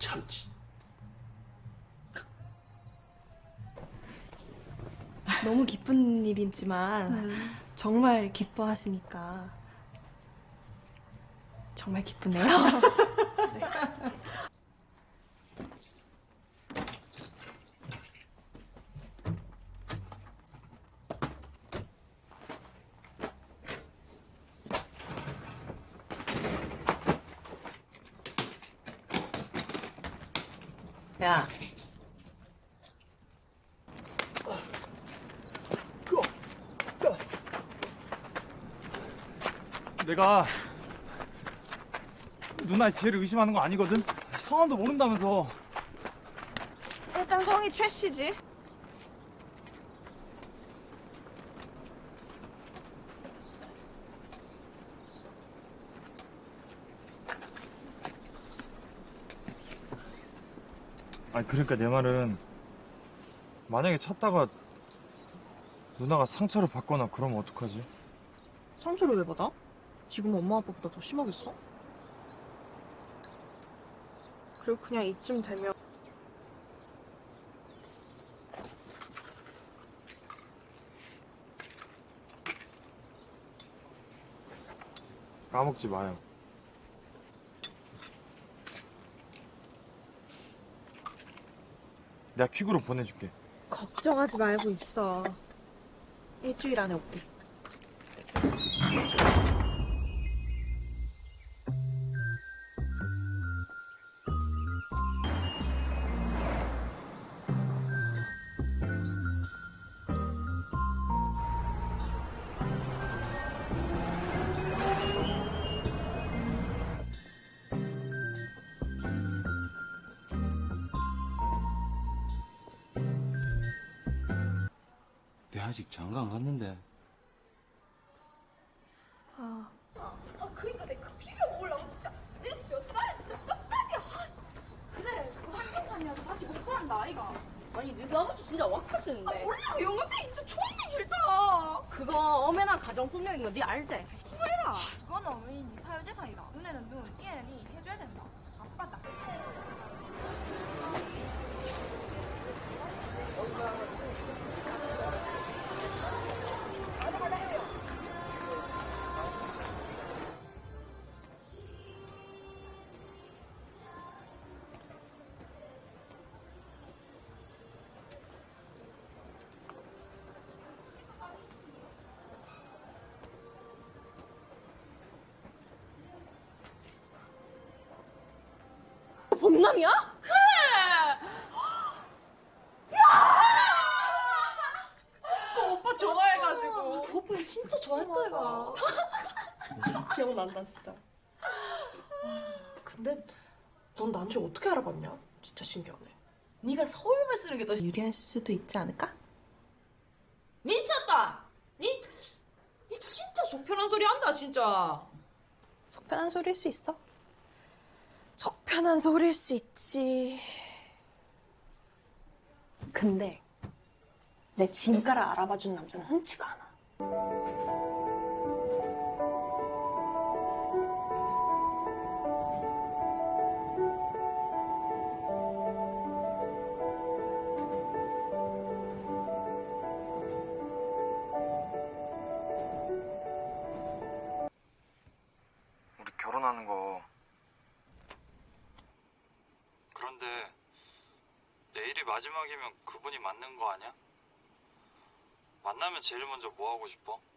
참지. 너무 기쁜 일이지만 정말 기뻐하시니까 정말 기쁘네요. 네. 야. 내가 누나의 지혜를 의심하는 거 아니거든? 성함도 모른다면서. 일단 성이 최 씨지. 아니 그러니까 내 말은 만약에 찾다가 누나가 상처를 받거나 그러면 어떡하지? 상처를 왜 받아? 지금 엄마 아빠보다 더 심하겠어? 그리고 그냥 이쯤 되면 까먹지 마요. 내가 퀵으로 보내줄게. 걱정하지 말고 있어. 일주일 안에 올게. 내 아직 장가 안 갔는데. 그러니까 내가 피겨 먹으려고 진짜 몇 달을 진짜 끝까지 그래 그 한정판이라도 다시 못 구한다 아이가. 아니 네가 아버지 진짜 wak하시는데. 원래 영감탱이 진짜 존나 싫다. 그거 엄연한 가정폭력인 거 네 알지? 수고해라. 그거는 어머니 네 사유재산이다. 눈에는 눈, 이에는 이 해줘야 된다. 아빠다. 범남이야? 그 오빠 좋아해가지고. 그 오빠 진짜 좋아했다 얘가. 기억난다 진짜. 근데 넌 난지 어떻게 알아봤냐? 진짜 신기하네. 네가 서울말 쓰는 게 더 유리할 수도 있지 않을까? 미쳤다. 니 진짜 속편한 소리 한다 진짜. 속편한 소리일 수 있어. 속편한 소리일 수 있지. 근데 내 진가를 알아봐준 남자는 흔치가 않아. 우리 결혼하는 거. 그런데 내일이 마지막이면 그분이 맞는 거 아니야? 만나면 제일 먼저 뭐 하고 싶어?